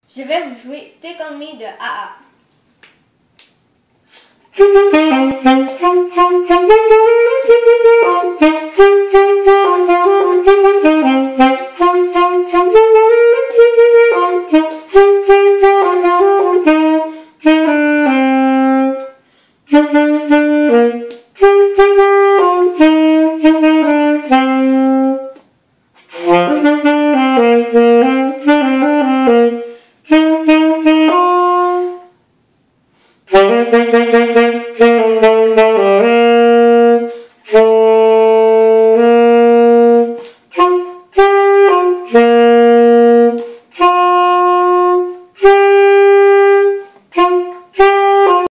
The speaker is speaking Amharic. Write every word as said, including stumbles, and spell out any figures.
Je vais vous jouer Take On Me de A A.